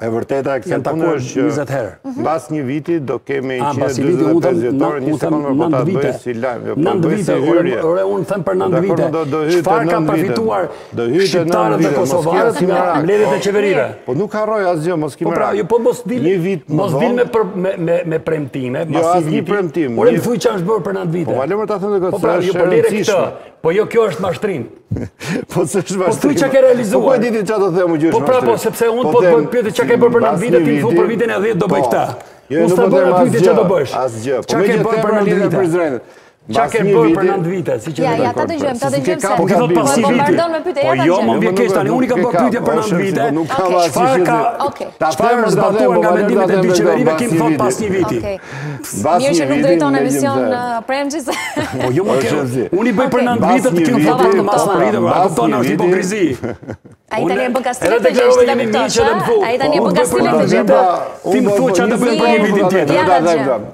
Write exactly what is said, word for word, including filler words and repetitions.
E vërteta e kësaj pune është njëzet herë. Mbas një viti do kemi A, mbas një njëqind e viti, dyzet e pesë unë them- vjetorë, unë një them sekondë po ta nëntë bëj vite. si lajm, jo, po Nëntë bëj vite, si ore, hyrje. ore, unë them për nëntë Dakor, vite. do- do hyjë te Çfarë ka nëntë vite. përfituar Do hyjë te shqiptarët nëntë dhe vite, mos kosovarët kja si nga merak. mbledhjet e qeverive? Po nuk harroj asgjë, mos ki Po pra, merak. ju po mos dil, Një vit më mos dil vonë. me, për- me, me, me premtime, Jo, mas asnjë një viti. premtim, Ore, një- më thuj që është bërë për nëntë vite. Po valë më ta them Po këtë, pra, se ju është po e lire këtë, rëndësishme. po jo kjo është mashtrim. Po s'është Po vazhdim. thuj që ke realizuar. Po ku e diti çfarë do them u gjysh Po pra, po, sepse unë po të bëj pyetje çka ke bërë për nëntë vite, ti më thu për vitin e dhjetë do bëj këtë. Unë s'ta bëra pyetje çka do bësh. Asgjë. Po Çka ke bërë për nëntë vite? Çka ke bërë për nëntë vite, si që Ja, më ja, thënë. ta dëgjojmë, ta dëgjojmë se. Po ke thot pas një viti. bombardon me pyetje, Po ja ta jo, dëgjojmë. më vjen keq tani, unë kam bërë pyetje për nëntë vite. Nuk ka Okej. asgjë. Çfarë ka Okej. Çfarë është zbatuar nga mendimet e dy qeverive kim thot pas një viti. Okej. Bas Mirë një që nuk viti, drejton me emision gjimëzë. uh, Premgjis. Po jo më ke. Është zi. Unë i bëj për Okej. nëntë Bas vite të një kim viti, thot për mas në vite, a bas kupton një është viti. hipokrizi. Ai tani e bën Edhe kastilën të deklarove gjeshtë, jemi ta miq edhe më thu. Ai tani e Po, bën unë bëj për kastilën të nëntë gjeshtë. vite. Ti më thuaj çfarë të bëjmë për një vitin tjetër. Ja, ta dëgjojmë.